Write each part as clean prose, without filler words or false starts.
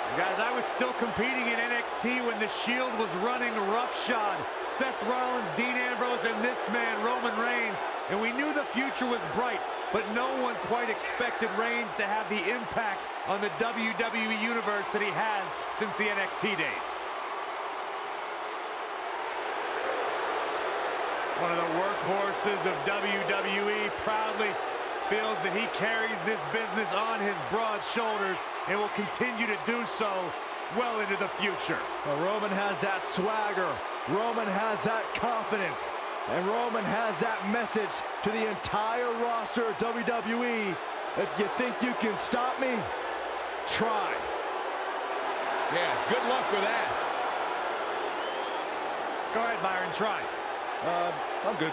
Guys, I was still competing in NXT when the Shield was running roughshod. Seth Rollins, Dean Ambrose, and this man, Roman Reigns. And we knew the future was bright, but no one quite expected Reigns to have the impact on the WWE Universe that he has since the NXT days. One of the workhorses of WWE proudly feels that he carries this business on his broad shoulders and will continue to do so well into the future. Well, Roman has that swagger. Roman has that confidence. And Roman has that message to the entire roster of WWE. If you think you can stop me, try. Yeah, good luck with that. Go ahead, Byron, try. I'm good.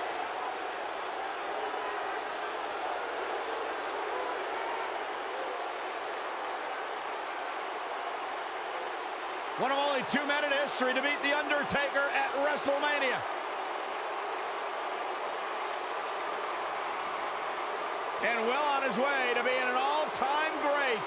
One of only 2 men in history to beat The Undertaker at WrestleMania. And well on his way to being an all-time great.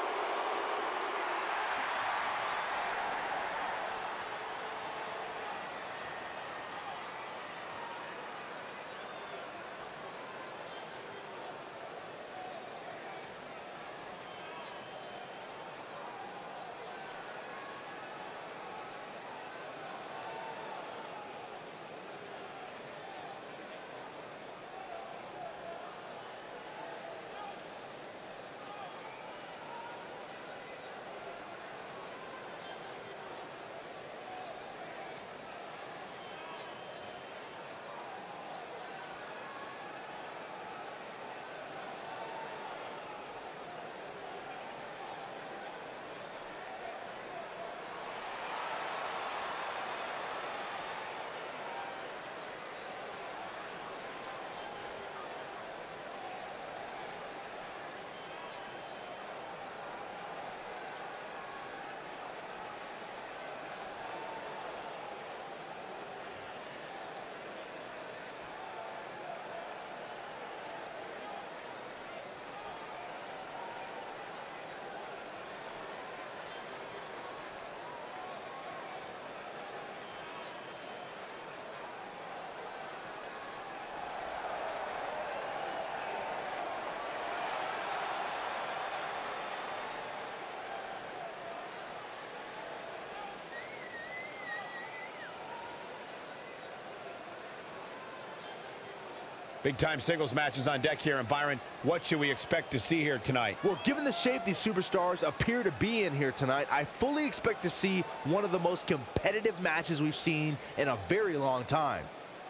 Big-time singles matches on deck here. And Byron, what should we expect to see here tonight? Well, given the shape these superstars appear to be in here tonight, I fully expect to see one of the most competitive matches we've seen in a very long time.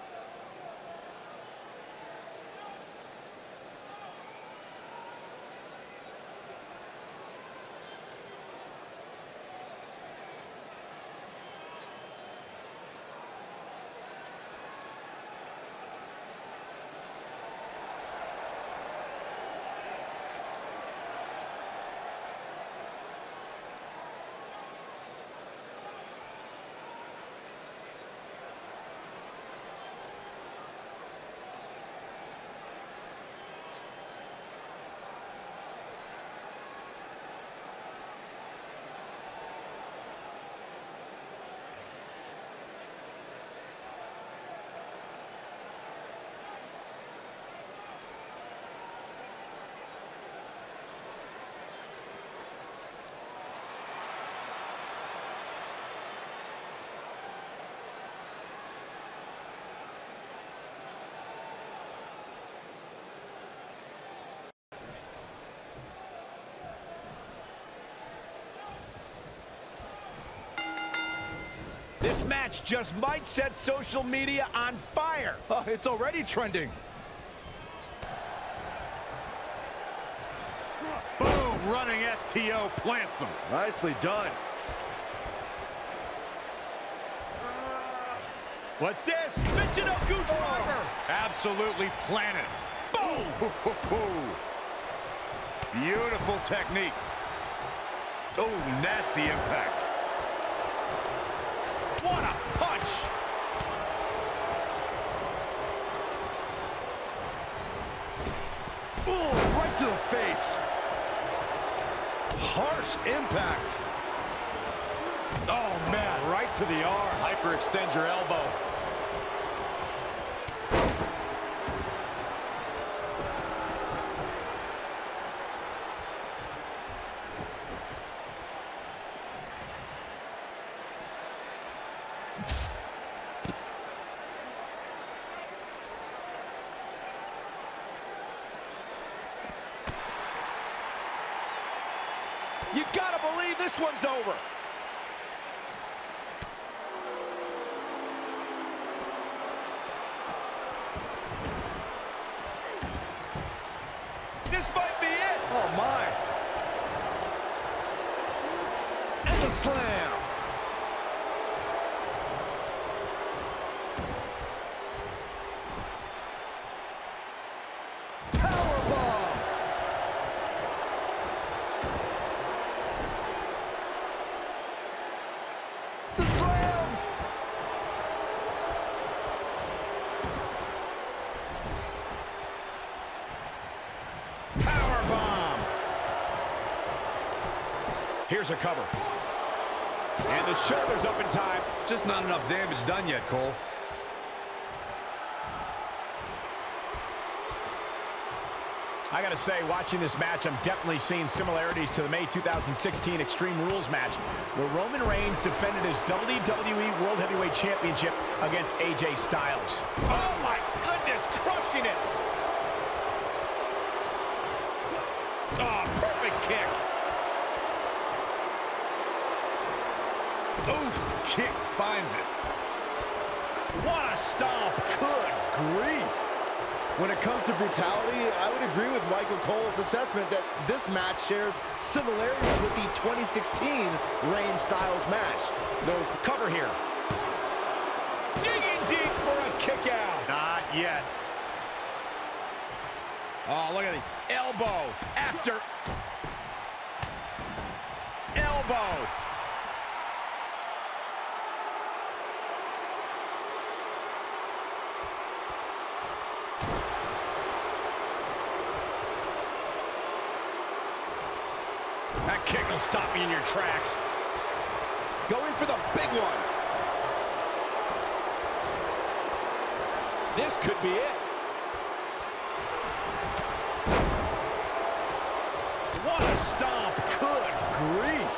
This match just might set social media on fire. Oh, it's already trending. Boom, running STO plants him. Nicely done. What's this? Michinoku driver. Absolutely planted. Boom. Beautiful technique. Oh, nasty impact. What a punch! Ooh, right to the face. Harsh impact. Oh, man, right to the arm. Hyperextend your elbow. You gotta believe this one's over. This might be it. Oh, my. And the slam. Powerbomb. The slam. Powerbomb. Here's a cover. And the shoulder's up in time. Just not enough damage done yet, Cole. I gotta say, watching this match, I'm definitely seeing similarities to the May 2016 Extreme Rules match, where Roman Reigns defended his WWE World Heavyweight Championship against AJ Styles. Oh my goodness, crushing it! Oh, perfect kick! Oof, kick finds it. What a stomp! Good grief. When it comes to brutality, I would agree with Michael Cole's assessment that this match shares similarities with the 2016 Reigns Styles match. No cover here. Digging deep for a kick out. Not yet. Oh, look at the elbow after elbow. That kick will stop you in your tracks. Going for the big one. This could be it. What a stomp. Good grief.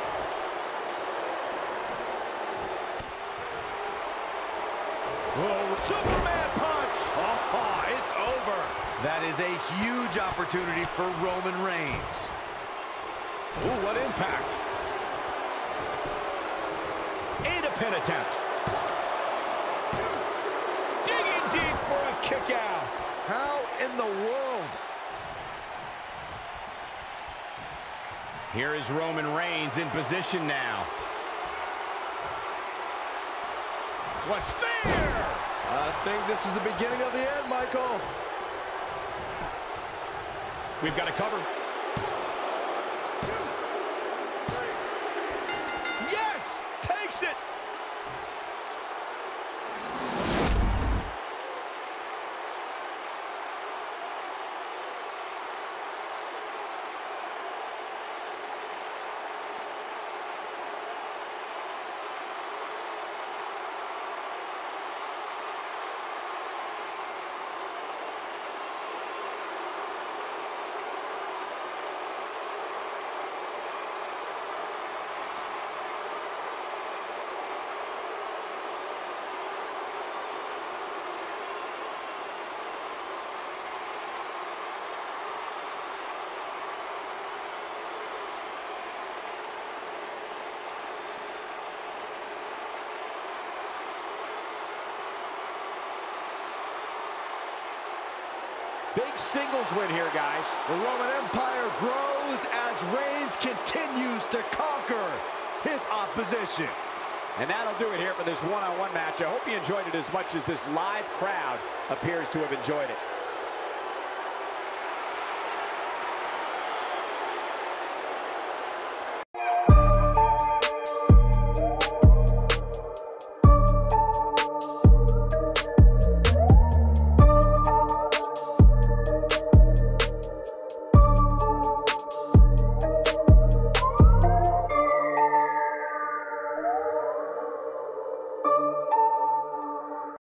Whoa, Superman punch. Oh, it's over. That is a huge opportunity for Roman Reigns. Ooh, what impact. And a pin attempt. Digging deep for a kick out. How in the world? Here is Roman Reigns in position now. What's there? I think this is the beginning of the end, Michael. We've got a cover. Yes! Takes it! Big singles win here, guys. The Roman Empire grows as Reigns continues to conquer his opposition. And that'll do it here for this one-on-one match. I hope you enjoyed it as much as this live crowd appears to have enjoyed it.